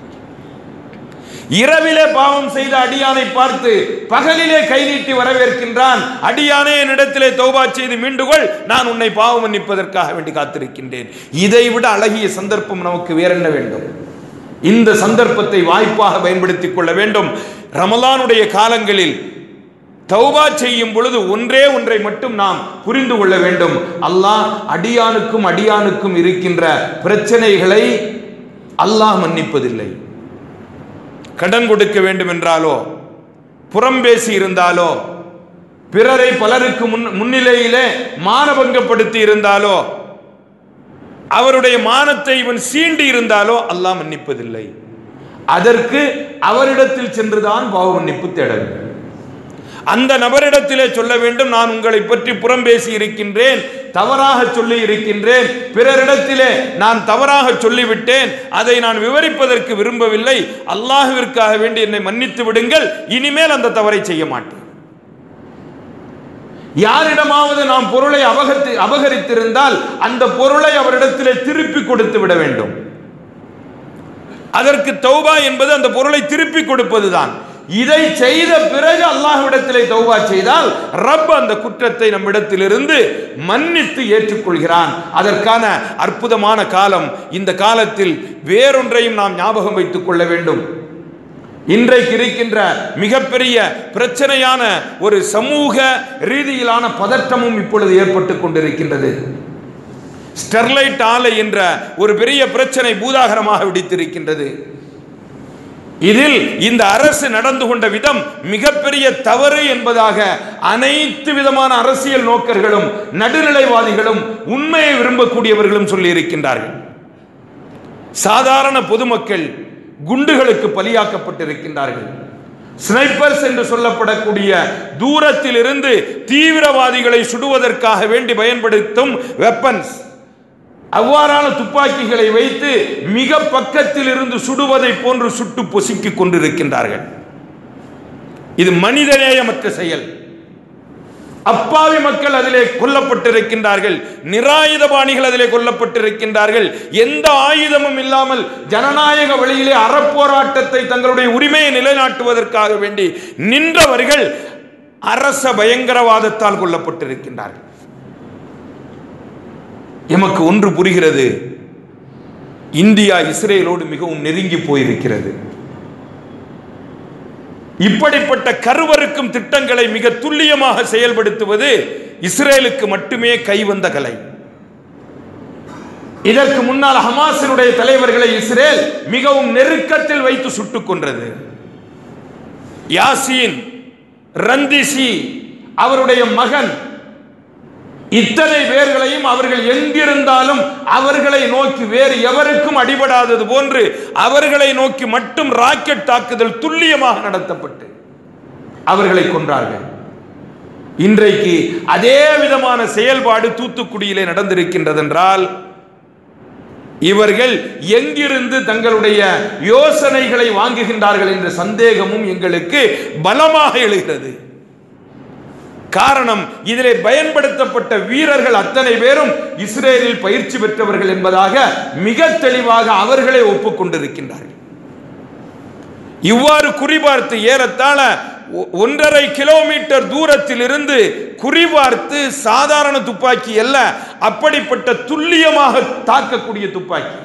இரவிலே பாவம் செய்த அடியானை பார்த்து பகலிலே கை நீட்டி வரவேற்கின்றான், அடியானே என்னிடத்திலே தௌபா செய்து மீண்டுகொள், நான் உன்னை பாவம் மன்னிப்பதற்காக வேண்டி காத்திருக்கின்றேன். இதைவிட அழகிய சந்தர்ப்பம் நமக்கு வேற என்ன வேண்டும்? இந்த சந்தர்ப்பத்தை வாய்ப்பாக பயன்படுத்திக் கொள்ள வேண்டும். ரமலானுடைய காலங்களில் தௌபா செய்யும் பொழுது ஒன்றை மட்டும் நாம் புரிந்து கொள்ள வேண்டும். அல்லாஹ் அடியானுக்கும் இருக்கின்ற பிரச்சனைகளை அல்லாஹ் மன்னிப்பதில்லை. கடன் கொடுக்க வேண்டும் என்றாலோ, புறம் பேசி இருந்தாலோ, பிறரை பலருக்கு முன்னிலையிலே மானபங்கப்படுத்தி இருந்தாலோ, அவருடைய மானத்தை இவன் சீண்டி இருந்தாலோ அல்லாஹ் மன்னிப்பதில்லை. அதற்கு அவரிடத்தில் சென்றுதான் பாவ மன்னிப்பு தேட வேண்டும். அந்த நபரிடத்திலே சொல்ல வேண்டும், நான் உங்களை பற்றி புறம் பேசி இருக்கின்றேன், தவறாக சொல்லி இருக்கின்றேன், பிறரிடத்திலே நான் தவறாக சொல்லிவிட்டேன், அதை நான் விவரிப்பதற்கு விரும்பவில்லை, அல்லாஹ்விற்காக வேண்டி என்னை மன்னித்து விடுங்கள், இனிமேல் அந்த தவறை செய்ய மாட்டேன். யாரிடமாவது நாம் பொருளை அபகரித்திருந்தால் அந்த பொருளை அவரிடத்திலே திருப்பி கொடுத்து விட வேண்டும். அதற்கு தௌபா என்பது அந்த பொருளை திருப்பி கொடுப்பதுதான். இதை செய்த பிறகு அல்லாஹ்விடத்திலே தௌபா செய்தால் ரப் அந்த குற்றத்தை நம்மிடத்திலிருந்து மன்னித்து ஏற்றுக்கொள்கிறான். அதற்கான அற்புதமான காலம். இந்த காலத்தில் வேறொன்றையும் நாம் ஞாபகம் வைத்துக் கொள்ள வேண்டும். இன்றைக்கு இருக்கின்ற மிகப்பெரிய பிரச்சனையான ஒரு சமூக ரீதியிலான பதற்றமும் இப்பொழுது ஏற்பட்டுக் கொண்டிருக்கின்றது. ஸ்டெர்லைட் ஆலை என்ற ஒரு பெரிய பிரச்சனை பூதாகரமாக வெடித்திருக்கின்றது. இதில் இந்த அரசு நடந்து கொண்ட விதம் மிகப்பெரிய தவறு என்பதாக அனைத்து விதமான அரசியல் நோக்கர்களும் நடுநிலைவாதிகளும் உண்மையை விரும்பக்கூடியவர்களும் சொல்லி இருக்கின்றார்கள். சாதாரண பொதுமக்கள் குண்டுகளுக்கு பலியாக்கப்பட்டிருக்கின்றார்கள். ஸ்னைப்பர்ஸ் என்று சொல்லப்படக்கூடிய தூரத்தில் இருந்து தீவிரவாதிகளை சுடுவதற்காக வேண்டி பயன்படுத்தும் வெப்பன்ஸ், அவ்வாறான துப்பாக்கிகளை வைத்து மிக பக்கத்தில் இருந்து சுடுவதை போன்று சுட்டு பொசுக்கிக் கொண்டிருக்கின்றார்கள். இது மனிதநேயமற்ற செயல். அப்பாவி மக்கள் அதிலே கொல்லப்பட்டிருக்கின்றார்கள், நிராயுதபாணிகள் அதிலே கொல்லப்பட்டிருக்கின்றார்கள். எந்த ஆயுதமும் இல்லாமல் ஜனநாயக வழியிலே அறப்போராட்டத்தை தங்களுடைய உரிமையை நிலைநாட்டுவதற்காக வேண்டி நின்றவர்கள் அரச பயங்கரவாதத்தால் கொல்லப்பட்டிருக்கின்றார்கள். எமக்கு ஒன்று புரிகிறது, இந்தியா இஸ்ரேலோடு மிகவும் நெருங்கி போயிருக்கிறது. இப்படிப்பட்ட கருவறுக்கும் திட்டங்களை மிக துல்லியமாக செயல்படுத்துவது இஸ்ரேலுக்கு மட்டுமே கைவந்த கலை. இதற்கு முன்னால் ஹமாஸினுடைய தலைவர்களை இஸ்ரேல் மிகவும் நெருக்கத்தில் வைத்து சுட்டுக் கொன்றது. யாசீன், ரந்திசி, அவருடைய மகன், இத்தனை பேர்களையும் அவர்கள் எங்கிருந்தாலும் அவர்களை நோக்கி வேறு எவருக்கும் அடிபடாதது போன்று அவர்களை நோக்கி மட்டும் ராக்கெட் தாக்குதல் துல்லியமாக நடத்தப்பட்டு அவர்களை கொன்றார்கள். இன்றைக்கு அதே விதமான செயல்பாடு தூத்துக்குடியிலே நடந்திருக்கின்றது என்றால் இவர்கள் எங்கிருந்து தங்களுடைய யோசனைகளை வாங்குகின்றார்கள் என்ற சந்தேகமும் எங்களுக்கு பலமாக எழுகிறது. காரணம், இதிலே பயன்படுத்தப்பட்ட வீரர்கள் அத்தனை பேரும் இஸ்ரேலில் பயிற்சி பெற்றவர்கள் என்பதாக மிக தெளிவாக அவர்களே ஒப்புக்கொண்டிருக்கின்றார்கள். இவ்வாறு குறிபார்த்து ஏறத்தாழ 1.5 கிலோமீட்டர் தூரத்தில் இருந்து குறிபார்த்து சாதாரண துப்பாக்கி அல்ல, அப்படிப்பட்ட துல்லியமாக தாக்கக்கூடிய துப்பாக்கி,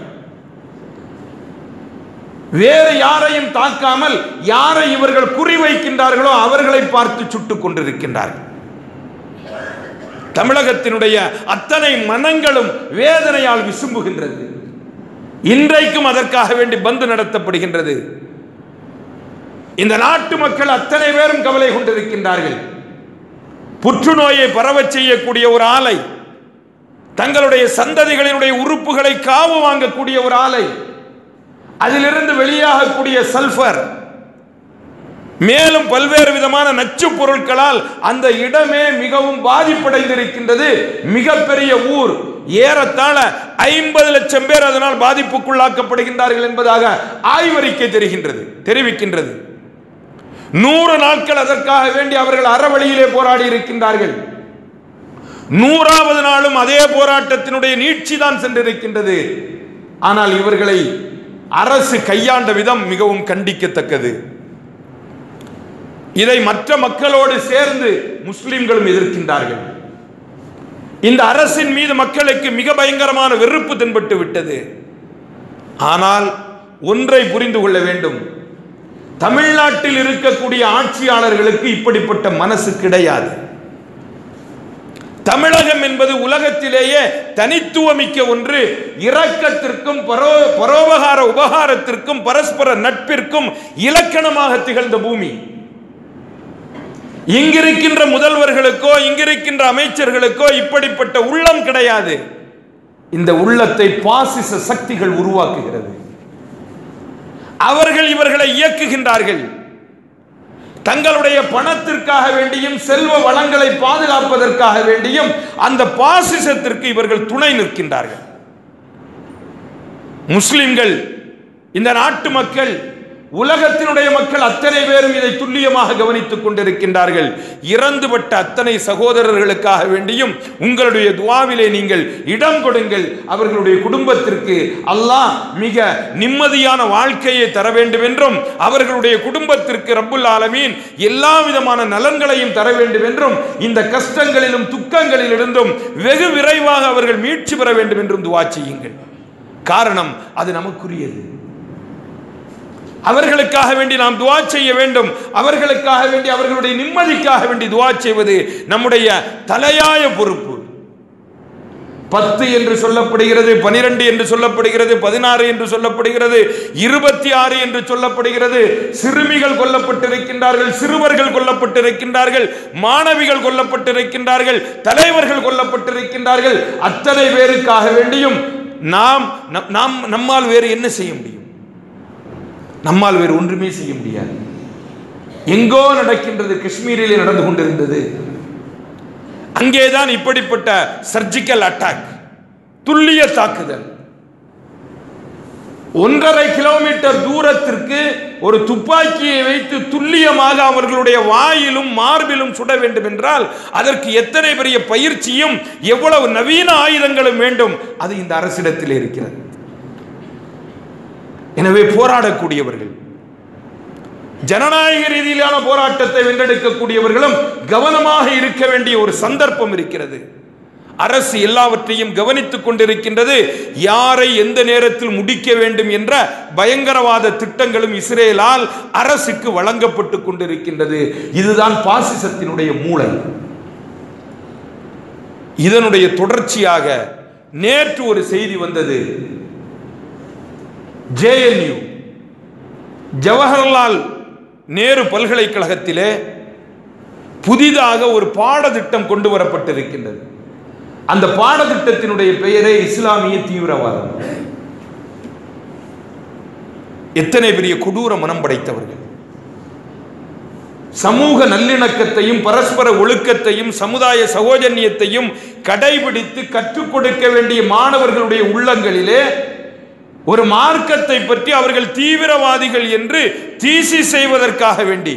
வேறு யாரையும் தாக்காமல் யாரை இவர்கள் குறிவைக்கின்றார்களோ அவர்களை பார்த்து சுட்டுக் கொண்டிருக்கின்றார்கள். தமிழகத்தினுடைய அத்தனை மனங்களும் வேதனையால் விசும்புகின்றது. இன்றைக்கும் அதற்காக வேண்டி பந்து நடத்தப்படுகின்றது. இந்த நாட்டு மக்கள் அத்தனை பேரும் கவலை கொண்டிருக்கின்றார்கள். புற்றுநோயை பரவச் செய்யக்கூடிய ஒரு ஆலை, தங்களுடைய சந்ததிகளினுடைய உறுப்புகளை காவு வாங்கக்கூடிய ஒரு ஆலை, அதிலிருந்து வெளியாகக்கூடிய சல்பர், மேலும் பல்வேறு விதமான நச்சு பொருட்களால் அந்த இடமே மிகவும் பாதிப்படைந்திருக்கின்றது. மிகப்பெரிய ஊர், ஏறத்தாழ 50 லட்சம் பேர் அதனால் பாதிப்புக்குள்ளாக்கப்படுகின்றார்கள் என்பதாக ஆய்வறிக்கை தெரிவிக்கின்றது. 100 நாட்கள் அதற்காக வேண்டி அவர்கள் அறவழியிலே போராடி இருக்கின்றார்கள். 100வது நாளும் அதே போராட்டத்தினுடைய நீட்சி தான் சென்றிருக்கின்றது. ஆனால் இவர்களை அரசு கையாண்ட விதம் மிகவும் கண்டிக்கத்தக்கது. இதை மற்ற மக்களோடு சேர்ந்து முஸ்லிம்களும் எதிர்க்கின்றார்கள். இந்த அரசின் மீது மக்களுக்கு மிக பயங்கரமான வெறுப்பு தென்பட்டு விட்டது. ஆனால் ஒன்றை புரிந்து கொள்ள வேண்டும், தமிழ்நாட்டில் இருக்கக்கூடிய ஆட்சியாளர்களுக்கு இப்படிப்பட்ட மனசு கிடையாது. தமிழகம் என்பது உலகத்திலேயே தனித்துவமிக்க ஒன்று. இரக்கத்திற்கும் பரோபகார உபகாரத்திற்கும் பரஸ்பர நட்பிற்கும் இலக்கணமாக திகழ்ந்த பூமி. இங்கிருக்கின்ற முதல்வர்களுக்கோ இங்கிருக்கின்ற அமைச்சர்களுக்கோ இப்படிப்பட்ட உள்ளம் கிடையாது. இந்த உள்ளத்தை பாசிச சக்திகள் உருவாக்குகிறது. அவர்கள் இவர்களை இயக்குகின்றார்கள். தங்களுடைய பணத்திற்காக வேண்டியும் செல்வ வளங்களை பாதுகாப்பதற்காக வேண்டியும் அந்த பாசிசத்திற்கு இவர்கள் துணை நிற்கின்றார்கள். முஸ்லிம்கள், இந்த நாட்டு மக்கள், உலகத்தினுடைய மக்கள் அத்தனை பேரும் இதை துல்லியமாக கவனித்துக் கொண்டிருக்கின்றார்கள். இறந்துபட்ட அத்தனை சகோதரர்களுக்காக வேண்டியும் உங்களுடைய துஆவிலே நீங்கள் இடம் கொடுங்கள். அவர்களுடைய குடும்பத்திற்கு அல்லாஹ் மிக நிம்மதியான வாழ்க்கையை தர வேண்டும் என்றும் அவர்களுடைய குடும்பத்திற்கு ரப்புல் ஆலமீன் எல்லா விதமான நலன்களையும் தர வேண்டும் என்றும் இந்த கஷ்டங்களிலும் துக்கங்களிலிருந்தும் வெகு விரைவாக அவர்கள் மீட்சி பெற வேண்டும் என்றும் துஆ செய்யுங்கள். காரணம், அது நமக்குரியது. அவர்களுக்காக வேண்டி நாம் துஆ செய்ய வேண்டும். அவர்களுக்காக வேண்டி, அவர்களுடைய நிம்மதிக்காக வேண்டி துஆ செய்வது நம்முடைய தலையாய பொறுப்பு. 10 என்று சொல்லப்படுகிறது, 12 என்று சொல்லப்படுகிறது, 16 என்று சொல்லப்படுகிறது, 26 என்று சொல்லப்படுகிறது. சிறுமிகள் கொல்லப்பட்டிருக்கின்றார்கள், சிறுவர்கள் கொல்லப்பட்டிருக்கின்றார்கள், மாணவிகள் கொல்லப்பட்டிருக்கின்றார்கள், தலைவர்கள் கொல்லப்பட்டிருக்கின்றார்கள். அத்தனை பேருக்காக வேண்டியும் நம்மால் வேறு என்ன செய்ய முடியும்? நம்மால் வேறு ஒன்றுமே செய்ய முடியாது. எங்கோ நடக்கின்றது, காஷ்மீரிலே நடந்து கொண்டிருந்தது. அங்கேதான் இப்படிப்பட்ட சர்ஜிக்கல் அட்டாக், துல்லிய தாக்குதல். 1.5 கிலோமீட்டர் தூரத்திற்கு ஒரு துப்பாக்கியை வைத்து துல்லியமாக அவர்களுடைய வாயிலும் மார்பிலும் சுட வேண்டும் என்றால் அதற்கு எத்தனை பெரிய பயிற்சியும் எவ்வளவு நவீன ஆயுதங்களும் வேண்டும். அது இந்த அரசிடத்தில் இருக்கிறது. எனவே போராடக்கூடியவர்கள், ஜனநாயக ரீதியிலான போராட்டத்தை வென்றெடுக்கக்கூடியவர்களும் கவனமாக இருக்க வேண்டிய ஒரு சந்தர்ப்பம் இருக்கிறது. அரசு எல்லாவற்றையும் கவனித்துக் கொண்டிருக்கின்றது. யாரை எந்த நேரத்தில் முடிக்க வேண்டும் என்ற பயங்கரவாத திட்டங்களும் இஸ்ரேலால் அரசுக்கு வழங்கப்பட்டு கொண்டிருக்கின்றது. இதுதான் பாசிசத்தினுடைய மூளை. இதனுடைய தொடர்ச்சியாக நேற்று ஒரு செய்தி வந்தது. JNU ஜவஹர்லால் நேரு பல்கலைக்கழகத்திலே புதிதாக ஒரு பாடத்திட்டம் கொண்டு வரப்பட்டிருக்கின்றது. அந்த பாடத்திட்டத்தினுடைய பெயரே இஸ்லாமிய தீவிரவாதம். எத்தனை பெரிய கொடூர மனம் படைத்தவர்கள்! சமூக நல்லிணக்கத்தையும் பரஸ்பர ஒழுக்கத்தையும் சமுதாய சகோதரியத்தையும் கடைபிடித்து கற்றுக் கொடுக்க வேண்டிய மாணவர்களுடைய உள்ளங்களிலே ஒரு மார்க்கத்தை பற்றி அவர்கள் தீவிரவாதிகள் என்று தீசி செய்வதற்காக வேண்டி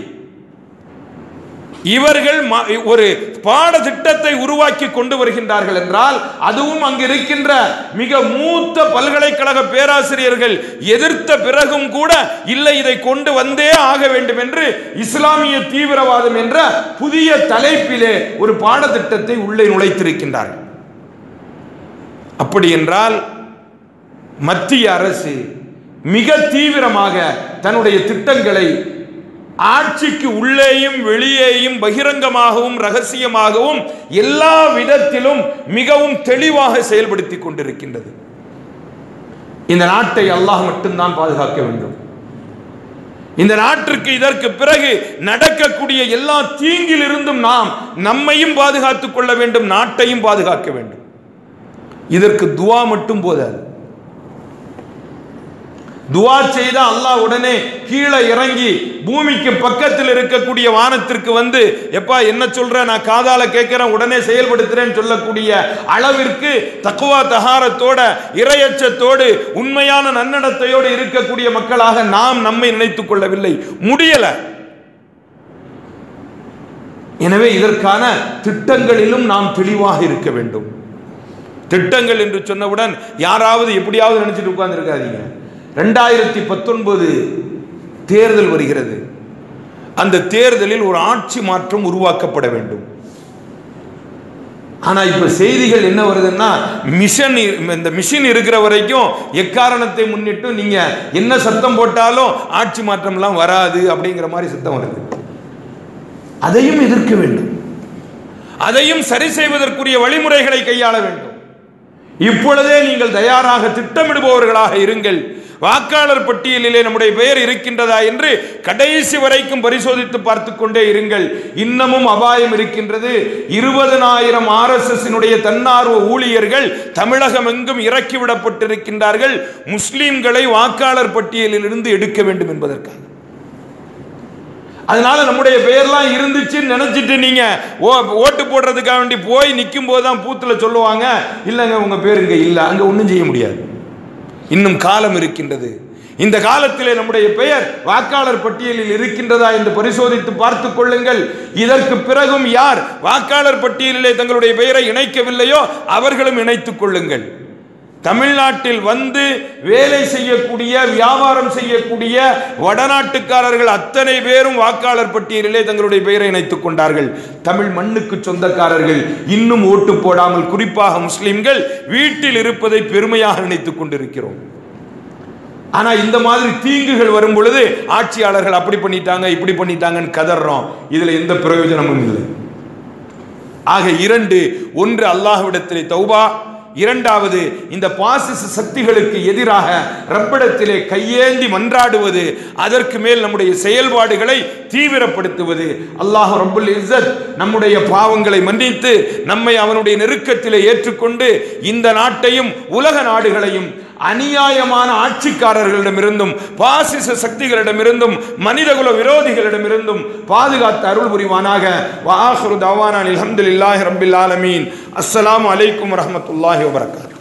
இவர்கள் ஒரு பாடத்திட்டத்தை உருவாக்கி கொண்டு வருகின்றார்கள் என்றால், அதுவும் அங்கு இருக்கின்ற மிக மூத்த பல்கலைக்கழக பேராசிரியர்கள் எதிர்த்த பிறகும் கூட இல்லை, இதை கொண்டு வந்தே ஆக வேண்டும் என்று இஸ்லாமிய தீவிரவாதம் என்ற புதிய தலைப்பிலே ஒரு பாடத்திட்டத்தை உள்ளே நுழைத்திருக்கின்றார்கள். அப்படி என்றால் மத்திய அரசு மிக தீவிரமாக தன்னுடைய திட்டங்களை ஆட்சிக்கு உள்ளேயும் வெளியேயும் பகிரங்கமாகவும் ரகசியமாகவும் எல்லா விதத்திலும் மிகவும் தெளிவாக செயல்படுத்தி கொண்டிருக்கின்றது. இந்த நாட்டை அல்லாஹ் மட்டும்தான் பாதுகாக்க வேண்டும். இந்த நாட்டிற்கு இதற்கு பிறகு நடக்கக்கூடிய எல்லா தீங்கிலிருந்தும் நாம் நம்மையும் பாதுகாத்துக் கொள்ள வேண்டும், நாட்டையும் பாதுகாக்க வேண்டும். இதற்கு துவா மட்டும் போதாது. துவா செய்த அல்லாஹ் உடனே கீழே இறங்கி பூமிக்கு பக்கத்தில் இருக்கக்கூடிய வானத்திற்கு வந்து எப்பா என்ன சொல்ற, நான் காதால கேட்கிறேன், உடனே செயல்படுத்துறேன்னு சொல்லக்கூடிய அளவிற்கு தக்வா தஹாரத்தோட இறையச்சத்தோடு உண்மையான நன்னடத்தையோடு இருக்கக்கூடிய மக்களாக நாம் நம்மை நினைத்துக் கொள்ளவில்லை, முடியல. எனவே இதற்கான திட்டங்களிலும் நாம் தெளிவாக இருக்க வேண்டும். திட்டங்கள் என்று சொன்னவுடன் யாராவது எப்படியாவது நினைச்சிட்டு உட்கார்ந்து இருக்காதீங்க. 2019 தேர்தல் வருகிறது. அந்த தேர்தலில் ஒரு ஆட்சி மாற்றம் உருவாக்கப்பட வேண்டும். ஆனா இப்ப செய்திகள் என்ன வருதுன்னா, இந்த மிஷின் இருக்கிற வரைக்கும் எக்காரணத்தை முன்னிட்டு நீங்க என்ன சத்தம் போட்டாலும் ஆட்சி மாற்றம் எல்லாம் வராது அப்படிங்கிற மாதிரி சத்தம் வருது. அதையும் எதிர்க்க வேண்டும். அதையும் சரி செய்வதற்குரிய வழிமுறைகளை கையாள வேண்டும். இப்பொழுதே நீங்கள் தயாராக திட்டமிடுபவர்களாக இருங்கள். வாக்காளர் பட்டியலிலே நம்முடைய பெயர் இருக்கின்றதா என்று கடைசி வரைக்கும் பரிசோதித்து பார்த்துக் கொண்டே இருங்கள். இன்னமும் அபாயம் இருக்கின்றது. 20,000 RSS தன்னார்வ ஊழியர்கள் தமிழகம் எங்கும் இறக்கிவிடப்பட்டிருக்கின்றார்கள், முஸ்லிம்களை வாக்காளர் பட்டியலில் இருந்து எடுக்க வேண்டும் என்பதற்காக. அதனால நம்முடைய பெயர்லாம் இருந்துச்சுன்னு நினைச்சிட்டு நீங்க ஓட்டு போடுறதுக்காக வேண்டி போய் நிற்கும் போதுதான் பூத்துல சொல்லுவாங்க, இல்லைங்க உங்க பேர் இங்க இல்ல, அங்க ஒன்றும் செய்ய முடியாது. இன்னும் காலம் இருக்கின்றது. இந்த காலத்திலே நம்முடைய பெயர் வாக்காளர் பட்டியலில் இருக்கின்றதா என்று பரிசோதித்து பார்த்துக் கொள்ளுங்கள். இதற்கு பிறகும் யார் வாக்காளர் பட்டியலிலே தங்களுடைய பெயரை இணைக்கவில்லையோ அவர்களும் இணைத்துக் கொள்ளுங்கள். தமிழ்நாட்டில் வந்து வேலை செய்யக்கூடிய வியாபாரம் செய்யக்கூடிய வடநாட்டுக்காரர்கள் அத்தனை பேரும் வாக்காளர் பட்டியலிலே தங்களுடைய பெயரை இணைத்துக் கொண்டார்கள். தமிழ் மண்ணுக்கு சொந்தக்காரர்கள் இன்னும் ஓட்டு போடாமல், குறிப்பாக முஸ்லிம்கள் வீட்டில் இருப்பதை பெருமையாக நினைத்துக் கொண்டிருக்கிறோம். ஆனா இந்த மாதிரி தீங்குகள் வரும் பொழுது ஆட்சியாளர்கள் அப்படி பண்ணிட்டாங்க இப்படி பண்ணிட்டாங்கன்னு கதறோம். இதுல எந்த பிரயோஜனமும் இல்லை. ஆக 2, 1 அல்லாஹ்விடத்திலே தௌபா, 2வது இந்த பாசிச சக்திகளுக்கு எதிராக ரப்பிடத்திலே கையேந்தி மன்றாடுவது, அதற்கு மேல் நம்முடைய செயல்பாடுகளை தீவிரப்படுத்துவது. அல்லாஹ் ரப்புல் இஸ்ஸத் நம்முடைய பாவங்களை மன்னித்து நம்மை அவனுடைய நெருக்கத்திலே ஏற்றுக்கொண்டு இந்த நாட்டையும் உலக நாடுகளையும் அநியாயமான ஆட்சிக்காரர்களிடமிருந்தும் பாசிச சக்திகளிடமிருந்தும் மனிதகுல விரோதிகளிடமிருந்தும் பாதுகாத்து அருள் புரிவானாக. வ ஆகிரு தஅவானா அல்ஹம்துலில்லாஹி ரப்பில் ஆலமீன். அஸ்ஸலாமு அலைக்கும் வரஹ்மத்துல்லாஹி வபரகாத்துஹு.